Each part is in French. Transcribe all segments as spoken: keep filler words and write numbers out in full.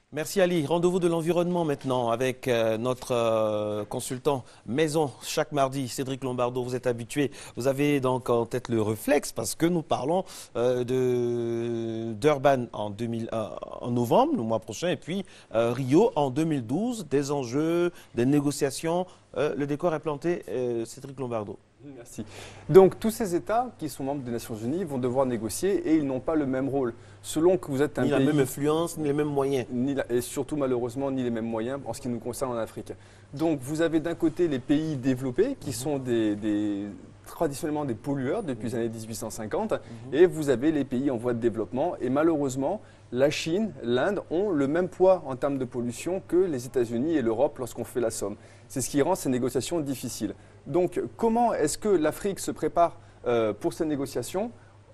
Merci Ali. Rendez-vous de l'environnement maintenant avec euh, notre euh, consultant maison chaque mardi, Cédric Lombardo. Vous êtes habitué. Vous avez donc en tête le réflexe parce que nous parlons euh, de d'Urban en, deux mille, euh, en novembre, le mois prochain, et puis euh, Rio en deux mille douze, des enjeux, des négociations. Euh, le décor est planté, euh, Cédric Lombardo. Merci. Donc tous ces États qui sont membres des Nations Unies vont devoir négocier et ils n'ont pas le même rôle. Selon que vous êtes un ni pays… Ni la même influence, ni les mêmes moyens. Ni la, et surtout malheureusement ni les mêmes moyens en ce qui nous concerne en Afrique. Donc vous avez d'un côté les pays développés qui sont des, des, traditionnellement des pollueurs depuis les années mille huit cent cinquante mmh. et vous avez les pays en voie de développement et malheureusement la Chine, l'Inde ont le même poids en termes de pollution que les États-Unis et l'Europe lorsqu'on fait la somme. C'est ce qui rend ces négociations difficiles. Donc comment est-ce que l'Afrique se prépare euh, pour ces négociations?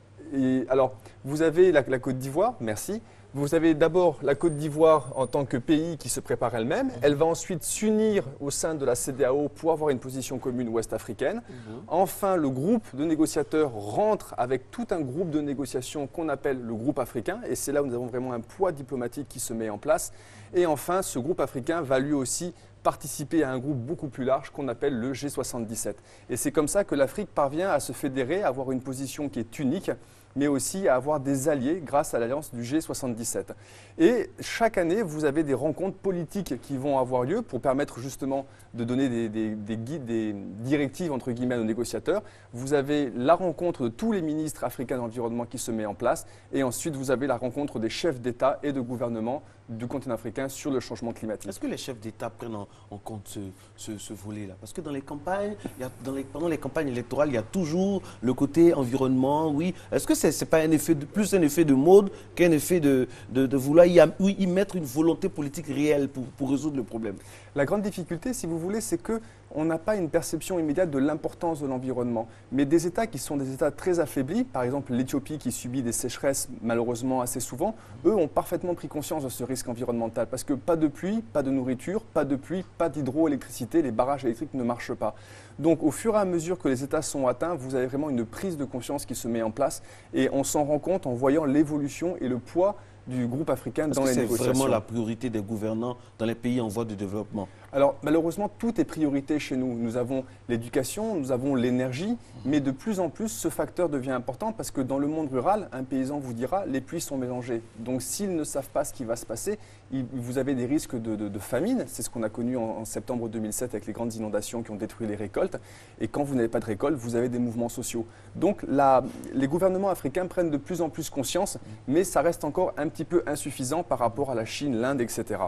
Et alors, vous avez la, la Côte d'Ivoire, merci. Vous avez d'abord la Côte d'Ivoire en tant que pays qui se prépare elle-même. Elle va ensuite s'unir au sein de la C D A O pour avoir une position commune ouest-africaine. Mmh. Enfin, le groupe de négociateurs rentre avec tout un groupe de négociations qu'on appelle le groupe africain. Et c'est là où nous avons vraiment un poids diplomatique qui se met en place. Et enfin, ce groupe africain va lui aussi participer à un groupe beaucoup plus large qu'on appelle le G soixante-dix-sept. Et c'est comme ça que l'Afrique parvient à se fédérer, à avoir une position qui est unique, mais aussi à avoir des alliés grâce à l'alliance du G soixante-dix-sept. Et chaque année, vous avez des rencontres politiques qui vont avoir lieu pour permettre justement de donner des, des, des guides, des directives entre guillemets aux négociateurs. Vous avez la rencontre de tous les ministres africains de l'environnement qui se met en place et ensuite vous avez la rencontre des chefs d'État et de gouvernement du continent africain sur le changement climatique. Est-ce que les chefs d'État prennent en, en compte ce, ce, ce volet-là? Parce que dans les campagnes, il y a, dans les, pendant les campagnes électorales, il y a toujours le côté environnement, oui. Est-ce que ce n'est pas un effet de, plus un effet de mode qu'un effet de, de, de vouloir y, y mettre une volonté politique réelle pour, pour résoudre le problème? La grande difficulté, si vous voulez, c'est que on n'a pas une perception immédiate de l'importance de l'environnement. Mais des États qui sont des États très affaiblis, par exemple l'Éthiopie qui subit des sécheresses malheureusement assez souvent, eux ont parfaitement pris conscience de ce risque environnemental parce que pas de pluie, pas de nourriture, pas de pluie, pas d'hydroélectricité, les barrages électriques ne marchent pas. Donc au fur et à mesure que les États sont atteints, vous avez vraiment une prise de conscience qui se met en place et on s'en rend compte en voyant l'évolution et le poids du groupe africain dans les négociations. C'est vraiment la priorité des gouvernants dans les pays en voie de développement? Alors malheureusement, tout est priorité chez nous. Nous avons l'éducation, nous avons l'énergie, mais de plus en plus, ce facteur devient important parce que dans le monde rural, un paysan vous dira, les pluies sont mélangées. Donc s'ils ne savent pas ce qui va se passer, il, vous avez des risques de, de, de famine. C'est ce qu'on a connu en, en septembre deux mille sept avec les grandes inondations qui ont détruit les récoltes. Et quand vous n'avez pas de récolte, vous avez des mouvements sociaux. Donc la, les gouvernements africains prennent de plus en plus conscience, mais ça reste encore un petit peu insuffisant par rapport à la Chine, l'Inde, et cetera.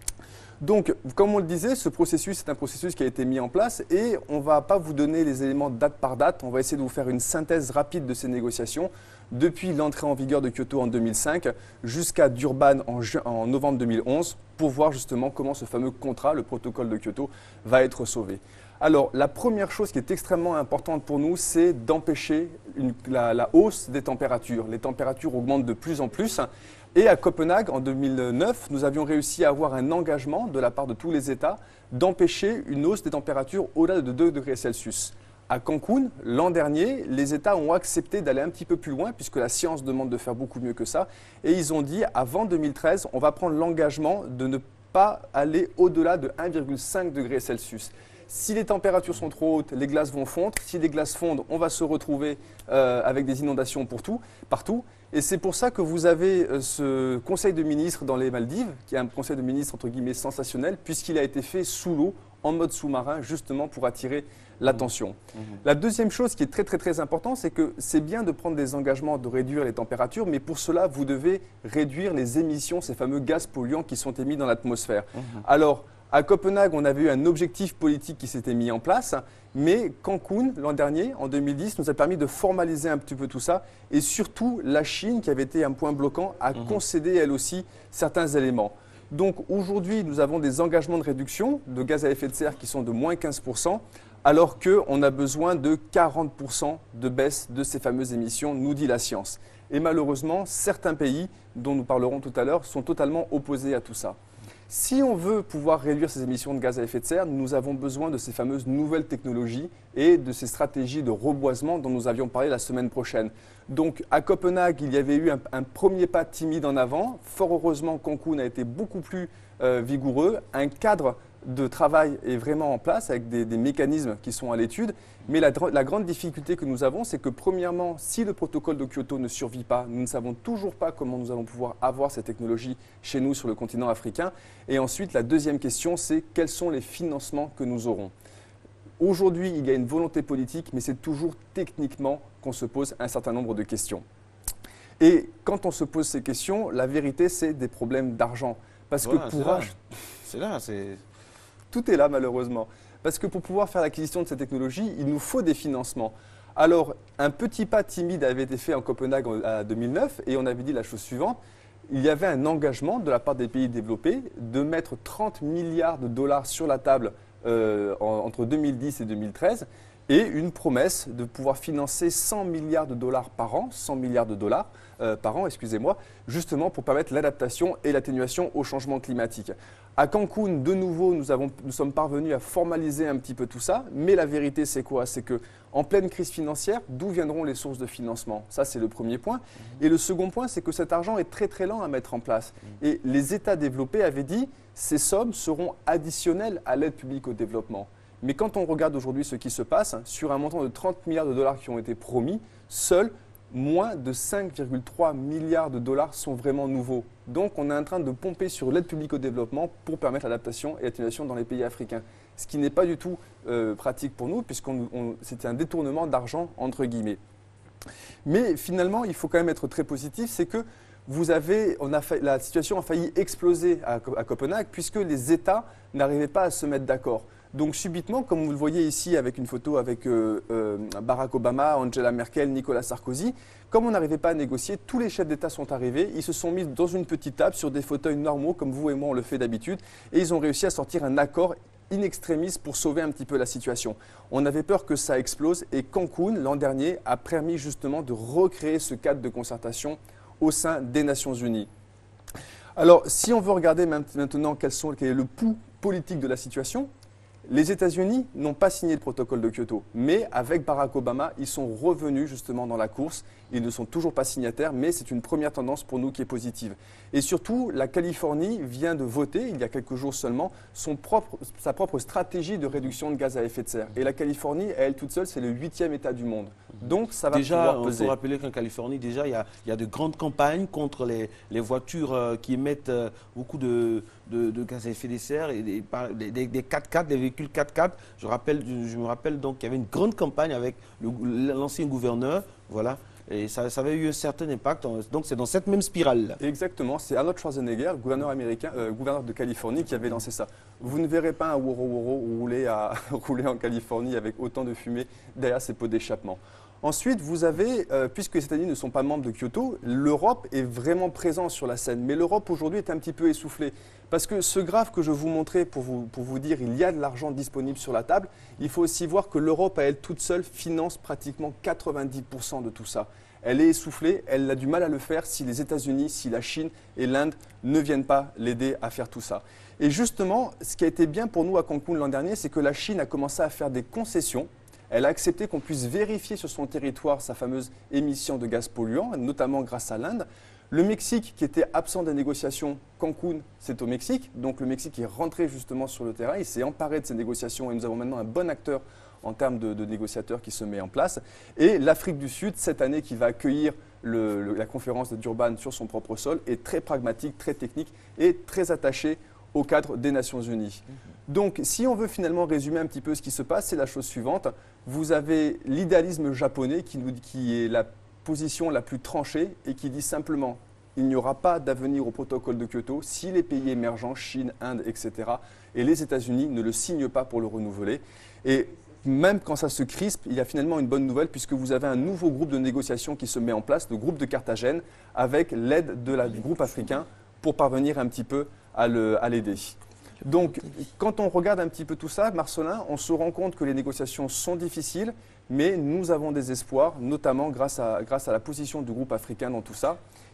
Donc, comme on le disait, ce processus est un processus qui a été mis en place et on ne va pas vous donner les éléments date par date. On va essayer de vous faire une synthèse rapide de ces négociations depuis l'entrée en vigueur de Kyoto en deux mille cinq jusqu'à Durban en, en novembre deux mille onze pour voir justement comment ce fameux contrat, le protocole de Kyoto, va être sauvé. Alors, la première chose qui est extrêmement importante pour nous, c'est d'empêcher la, la hausse des températures. Les températures augmentent de plus en plus. Et à Copenhague, en deux mille neuf, nous avions réussi à avoir un engagement de la part de tous les États d'empêcher une hausse des températures au-delà de deux degrés Celsius. À Cancun, l'an dernier, les États ont accepté d'aller un petit peu plus loin puisque la science demande de faire beaucoup mieux que ça. Et ils ont dit, avant deux mille treize, on va prendre l'engagement de ne pas aller au-delà de un virgule cinq degrés Celsius. Si les températures sont trop hautes, les glaces vont fondre. Si les glaces fondent, on va se retrouver euh, avec des inondations pour tout, partout. Et c'est pour ça que vous avez euh, ce conseil de ministres dans les Maldives, qui est un conseil de ministres entre guillemets sensationnel, puisqu'il a été fait sous l'eau, en mode sous-marin, justement pour attirer l'attention. Mmh. La deuxième chose qui est très très très importante, c'est que c'est bien de prendre des engagements de réduire les températures, mais pour cela, vous devez réduire les émissions, ces fameux gaz polluants qui sont émis dans l'atmosphère. Mmh. Alors, à Copenhague, on avait eu un objectif politique qui s'était mis en place, mais Cancun, l'an dernier, en deux mille dix, nous a permis de formaliser un petit peu tout ça. Et surtout, la Chine, qui avait été un point bloquant, a mmh. concédé elle aussi certains éléments. Donc aujourd'hui, nous avons des engagements de réduction de gaz à effet de serre qui sont de moins quinze pour cent, alors qu'on a besoin de quarante pour cent de baisse de ces fameuses émissions, nous dit la science. Et malheureusement, certains pays, dont nous parlerons tout à l'heure, sont totalement opposés à tout ça. Si on veut pouvoir réduire ces émissions de gaz à effet de serre, nous avons besoin de ces fameuses nouvelles technologies et de ces stratégies de reboisement dont nous avions parlé la semaine prochaine. Donc à Copenhague, il y avait eu un, un premier pas timide en avant. Fort heureusement, Cancun a été beaucoup plus euh, vigoureux. Un cadre de travail est vraiment en place avec des, des mécanismes qui sont à l'étude. Mais la, la grande difficulté que nous avons, c'est que premièrement, si le protocole de Kyoto ne survit pas, nous ne savons toujours pas comment nous allons pouvoir avoir ces technologies chez nous sur le continent africain. Et ensuite, la deuxième question, c'est quels sont les financements que nous aurons. Aujourd'hui, il y a une volonté politique, mais c'est toujours techniquement qu'on se pose un certain nombre de questions. Et quand on se pose ces questions, la vérité, c'est des problèmes d'argent. Parce voilà, que pour c'est là, c'est tout est là malheureusement. Parce que pour pouvoir faire l'acquisition de ces technologies, il nous faut des financements. Alors, un petit pas timide avait été fait en Copenhague en deux mille neuf et on avait dit la chose suivante. Il y avait un engagement de la part des pays développés de mettre trente milliards de dollars sur la table euh, en, entre deux mille dix et deux mille treize et une promesse de pouvoir financer cent milliards de dollars par an, cent milliards de dollars euh, par an, excusez-moi, justement pour permettre l'adaptation et l'atténuation au changement climatique. À Cancun, de nouveau, nous, avons, nous sommes parvenus à formaliser un petit peu tout ça, mais la vérité, c'est quoi? C'est qu'en pleine crise financière, d'où viendront les sources de financement? Ça, c'est le premier point. Mmh. Et le second point, c'est que cet argent est très très lent à mettre en place. Mmh. Et les États développés avaient dit ces sommes seront additionnelles à l'aide publique au développement. Mais quand on regarde aujourd'hui ce qui se passe, sur un montant de trente milliards de dollars qui ont été promis, seuls moins de cinq virgule trois milliards de dollars sont vraiment nouveaux. Donc on est en train de pomper sur l'aide publique au développement pour permettre l'adaptation et l'atténuation dans les pays africains. Ce qui n'est pas du tout euh, pratique pour nous puisque c'était un détournement d'argent entre guillemets. Mais finalement, il faut quand même être très positif, c'est que vous avez, on a fait, la situation a failli exploser à, à Copenhague puisque les États n'arrivaient pas à se mettre d'accord. Donc subitement, comme vous le voyez ici avec une photo avec euh, euh, Barack Obama, Angela Merkel, Nicolas Sarkozy, comme on n'arrivait pas à négocier, tous les chefs d'État sont arrivés, ils se sont mis dans une petite table sur des fauteuils normaux comme vous et moi on le fait d'habitude et ils ont réussi à sortir un accord in extremis pour sauver un petit peu la situation. On avait peur que ça explose et Cancun, l'an dernier, a permis justement de recréer ce cadre de concertation au sein des Nations Unies. Alors, si on veut regarder maintenant quels sont, quel est le pouls politique de la situation, les États-Unis n'ont pas signé le protocole de Kyoto, mais avec Barack Obama, ils sont revenus justement dans la course. Ils ne sont toujours pas signataires, mais c'est une première tendance pour nous qui est positive. Et surtout, la Californie vient de voter, il y a quelques jours seulement, son propre, sa propre stratégie de réduction de gaz à effet de serre. Et la Californie, à elle toute seule, c'est le huitième État du monde. Donc ça va déjà, pouvoir peser. Déjà, il faut rappeler qu'en Californie, déjà, il y, a, il y a de grandes campagnes contre les, les voitures euh, qui émettent euh, beaucoup de, de, de gaz à effet de serre et des, des, des quatre-quatre, des véhicules quatre-quatre. Je, rappelle, je me rappelle donc qu'il y avait une grande campagne avec l'ancien gouverneur, voilà. Et ça, ça avait eu un certain impact. Donc, c'est dans cette même spirale-là. Exactement. C'est Arnold Schwarzenegger, gouverneur américain, euh, gouverneur de Californie, qui avait lancé ça. Vous ne verrez pas un Woro Woro rouler, à, rouler en Californie avec autant de fumée derrière ses pots d'échappement. Ensuite, vous avez, euh, puisque les États-Unis ne sont pas membres de Kyoto, l'Europe est vraiment présente sur la scène. Mais l'Europe aujourd'hui est un petit peu essoufflée. Parce que ce graphe que je vous montrais pour vous, pour vous dire il y a de l'argent disponible sur la table, il faut aussi voir que l'Europe à elle toute seule finance pratiquement quatre-vingt-dix pour cent de tout ça. Elle est essoufflée, elle a du mal à le faire si les États-Unis, si la Chine et l'Inde ne viennent pas l'aider à faire tout ça. Et justement, ce qui a été bien pour nous à Cancun l'an dernier, c'est que la Chine a commencé à faire des concessions. Elle a accepté qu'on puisse vérifier sur son territoire sa fameuse émission de gaz polluants, notamment grâce à l'Inde. Le Mexique, qui était absent des négociations, Cancun, c'est au Mexique. Donc le Mexique est rentré justement sur le terrain, il s'est emparé de ces négociations et nous avons maintenant un bon acteur en termes de, de négociateurs qui se met en place. Et l'Afrique du Sud, cette année, qui va accueillir le, le, la conférence de Durban sur son propre sol, est très pragmatique, très technique et très attachée au cadre des Nations Unies. Mmh. Donc, si on veut finalement résumer un petit peu ce qui se passe, c'est la chose suivante. Vous avez l'idéalisme japonais qui, nous, qui est la position la plus tranchée et qui dit simplement il n'y aura pas d'avenir au protocole de Kyoto si les pays émergents, Chine, Inde, et cetera, et les États-Unis ne le signent pas pour le renouveler. Et même quand ça se crispe, il y a finalement une bonne nouvelle puisque vous avez un nouveau groupe de négociation qui se met en place, le groupe de Carthagène, avec l'aide de la, du groupe africain pour parvenir un petit peu à l'aider. Donc, quand on regarde un petit peu tout ça, Marcelin, on se rend compte que les négociations sont difficiles, mais nous avons des espoirs, notamment grâce à, grâce à la position du groupe africain dans tout ça.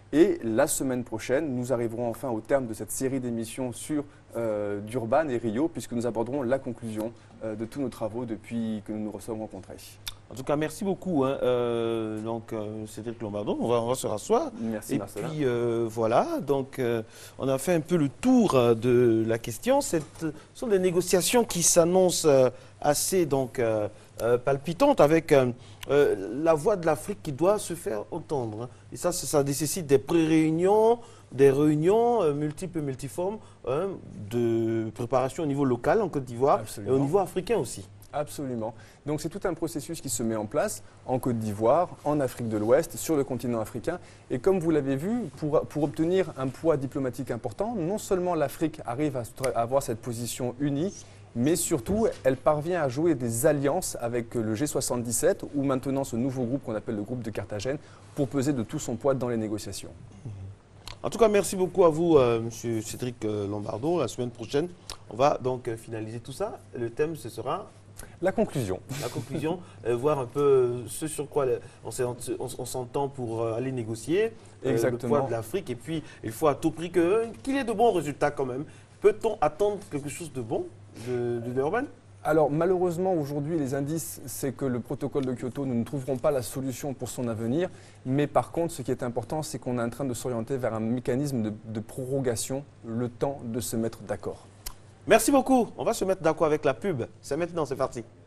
Et la semaine prochaine, nous arriverons enfin au terme de cette série d'émissions sur euh, Durban et Rio, puisque nous aborderons la conclusion euh, de tous nos travaux depuis que nous nous sommes rencontrés. En tout cas, merci beaucoup, hein, euh, donc, euh, Cédric Lombardo. On va, on va se rasseoir. Merci, Et Marcelin. puis, euh, voilà, donc, euh, on a fait un peu le tour euh, de la question. Cette, ce sont des négociations qui s'annoncent euh, assez donc, euh, euh, palpitantes, avec euh, euh, la voix de l'Afrique qui doit se faire entendre, hein. Et ça, ça, ça nécessite des pré-réunions, des réunions euh, multiples et multiformes, hein, de préparation au niveau local en Côte d'Ivoire et au niveau africain aussi. Absolument. Donc c'est tout un processus qui se met en place en Côte d'Ivoire, en Afrique de l'Ouest, sur le continent africain. Et comme vous l'avez vu, pour, pour obtenir un poids diplomatique important, non seulement l'Afrique arrive à, à avoir cette position unie, mais surtout elle parvient à jouer des alliances avec le G soixante-dix-sept ou maintenant ce nouveau groupe qu'on appelle le groupe de Carthagène pour peser de tout son poids dans les négociations. En tout cas, merci beaucoup à vous, euh, M. Cédric euh, Lombardo. La semaine prochaine, on va donc euh, finaliser tout ça. Le thème, ce sera la conclusion. La conclusion, euh, voir un peu ce sur quoi on s'entend pour euh, aller négocier, euh, Exactement. Le poids de l'Afrique. Et puis, il faut à tout prix que, qu'il y ait de bons résultats quand même. Peut-on attendre quelque chose de bon de, de Durban ? Alors malheureusement aujourd'hui les indices c'est que le protocole de Kyoto, nous ne trouverons pas la solution pour son avenir, mais par contre ce qui est important c'est qu'on est en train de s'orienter vers un mécanisme de, de prorogation, le temps de se mettre d'accord. Merci beaucoup, on va se mettre d'accord avec la pub, c'est maintenant, c'est parti.